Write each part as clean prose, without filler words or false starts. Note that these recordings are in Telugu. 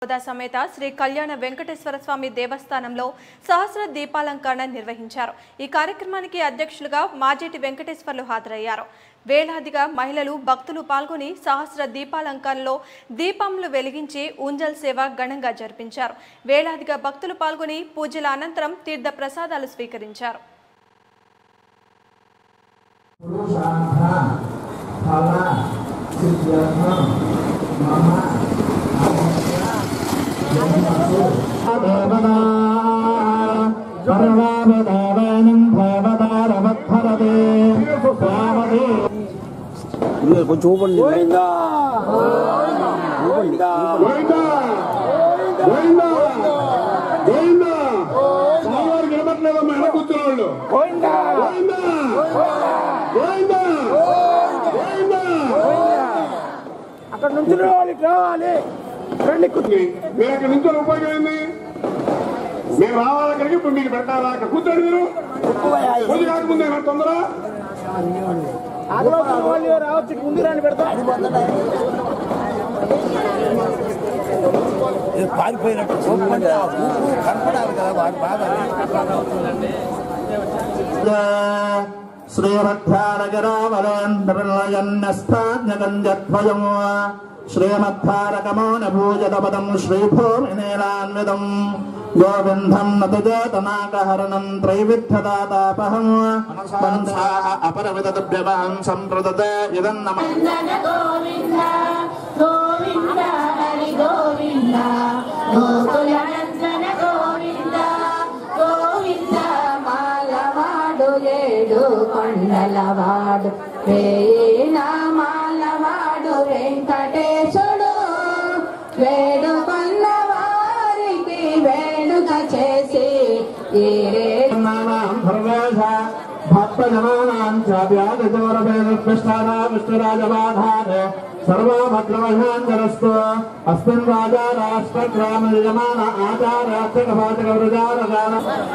సమేత శ్రీ కళ్యాణ వెంకటేశ్వర స్వామి దేవస్థానంలో సహస్ర దీపాలంకరణ నిర్వహించారు. ఈ కార్యక్రమానికి అధ్యక్షులుగా మాజేటి వెంకటేశ్వర్లు హాజరయ్యారు. వేలాదిగా మహిళలు భక్తులు పాల్గొని సహస్ర దీపాలంకరణలో దీపములు వెలిగించి ఊంజల్ సేవ ఘనంగా జరిపించారు. వేలాదిగా భక్తులు పాల్గొని పూజల అనంతరం తీర్థ ప్రసాదాలు స్వీకరించారు. కొంచెం ఊపండి. అక్కడ నుంచి రావాలి రండి. మీరు అక్కడ నుంచి ఉపయోగమైంది మేము రావాలి అక్కడికి. ఇప్పుడు మీకు పెట్టాలా? అక్కడ కూర్చోండి. మీరు పూజ కాకముందే తొందర రావచ్చు. ముందు రాని పెడతా పారిపోయినట్టు కనపడాలి కదా వాడు బాగా. శ్రీమద్ధారకరామలేంద్రయన్నస్థాన్యగంజద్వయం శ్రీమద్ధారకమౌనభూజతపదం శ్రీభూమినేలాన్వితం గోవిందం నతజాతనాకహరణం త్రైవిధ్యదాతాపహం పంచాః అపరవిదద్భ్యవహం సంప్రదత ఇదన్నమ గోవింద గోవింద హరి గోవింద గోకులనందన గోవింద గోవింద మాలవాడు ఏడు కొండలవాడు వేణామాలవాడు వెంకటేశుడు వేడుకొన్న వారికి వేడుక చేసి భక్తజనానాం చ వ్యాధిచోరవేదృష్టానా విష్ణురాజబాధారే సర్వభద్రమహాంజరస్తు అస్మిన్ రాజా రాష్ట్రగ్రామ యజమాన ఆచార్యార్థకపాచక ప్రజారగాన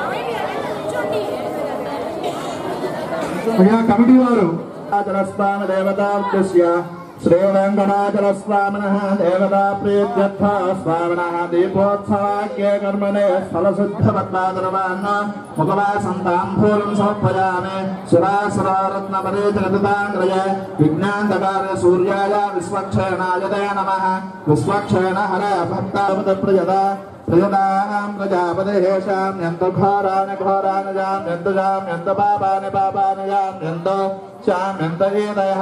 కమిటీ వారు ఆచరస్వామి దేవతార్చస్య శ్రీ వెంకటాచలస్వామినః దేవతా ప్రీత్యర్థ స్వామినః దీపోత్సవాఖ్యే కర్మణే స్థలశుద్ధపద్మాదరవాన్న ముఖవాసంతాంబూలం సమర్పయామి. శిరాసురరత్నపరేచగతాంగ్రయ విజ్ఞాంతకార సూర్యాయ విశ్వక్షేణాయ తే నమః. విశ్వక్షేణ హర భక్తావత ప్రజదా ప్రజదాం ప్రజాపతిహేషాం యంత ఘోరాని ఘోరాని జామ్యంత జామ్యంత పాపాని పాపాని జామ్యంత శామ్యంత ఏదయః.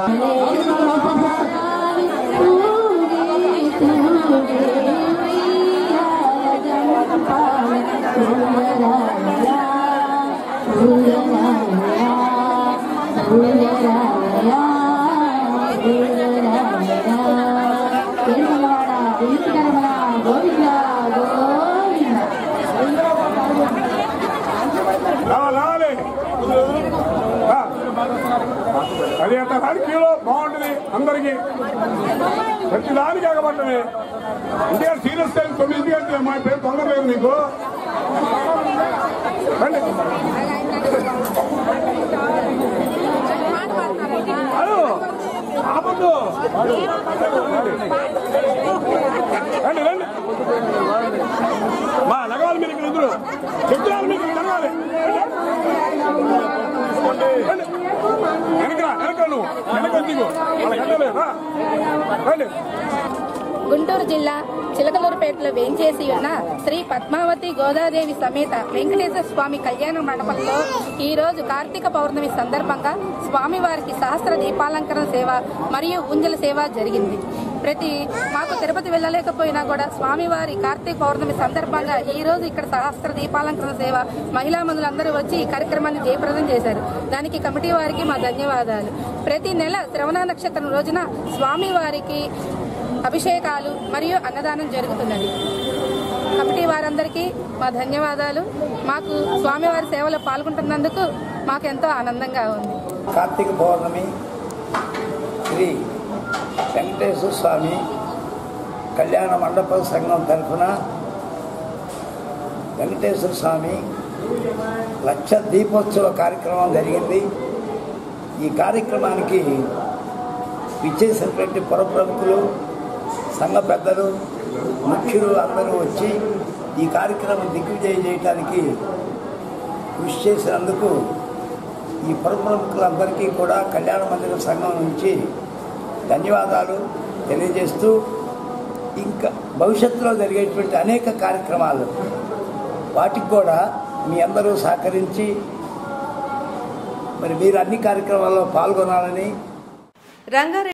అది ఎంత కిలో బాగుంటుంది అందరికి ప్రతి దానికి ఆగబట్టమే. ఇండియా సీరియస్ టైం 9 గంటలు మా పేరు తొందర లేదు నీకు. ఆపద్దు రండి రండి మా నగవాలి. మీరు ఇక్కడ ఇద్దరు చెప్తున్నారు, మీకు జరగాలి. గుంటూరు జిల్లా చిలకలూరిపేటలో వేంచేసి ఉన్న శ్రీ పద్మావతి గోదాదేవి సమేత వెంకటేశ్వర స్వామి కళ్యాణ మండపంలో ఈ రోజు కార్తీక పౌర్ణమి సందర్భంగా స్వామివారికి సహస్ర దీపాలంకరణ సేవ మరియు ఊంజల సేవ జరిగింది. మాకు తిరుపతి వెళ్ళలేకపోయినా కూడా స్వామివారి కార్తీక పౌర్ణమి సందర్భంగా ఈ రోజు ఇక్కడ సహస్ర దీపాలంకరణ సేవ మహిళా మందులందరూ వచ్చి ఈ కార్యక్రమాన్ని జయప్రదం చేశారు. దానికి కమిటీ వారికి మా ధన్యవాదాలు. ప్రతి నెల శ్రవణ నక్షత్రం రోజున స్వామివారికి అభిషేకాలు మరియు అన్నదానం జరుగుతున్నది. కమిటీ వారందరికీ మా ధన్యవాదాలు. మాకు స్వామివారి సేవలో పాల్గొంటున్నందుకు మాకు ఎంతో ఆనందంగా ఉంది. కార్తీక పౌర్ణమి శ్రీ వెంకటేశ్వర స్వామి కళ్యాణ మండప సంఘం తరఫున వెంకటేశ్వర స్వామి లక్ష దీపోత్సవ కార్యక్రమం జరిగింది. ఈ కార్యక్రమానికి విచ్చేసినటువంటి పుర ప్రముఖులు, సంఘ పెద్దలు, ముఖ్యులు అందరూ వచ్చి ఈ కార్యక్రమం దిగ్విజయం చేయడానికి కృషి చేసినందుకు ఈ ప్రముఖులందరికీ కూడా కళ్యాణ మందిర సంఘం నుంచి ధన్యవాదాలు తెలియజేస్తూ ఇంకా భవిష్యత్తులో జరిగేటువంటి అనేక కార్యక్రమాలు వాటికి కూడా మీ అందరూ సహకరించి మరి మీరు అన్ని కార్యక్రమాల్లో పాల్గొనాలని రంగారెడ్డి